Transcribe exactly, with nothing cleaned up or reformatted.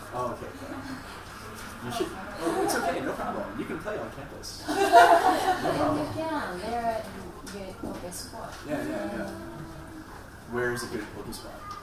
Oh, okay. okay. You should. Oh, it's okay. No problem. You can play on campus. No problem. You can. There are good poker spot. Yeah, yeah, yeah. Where is a good poker spot?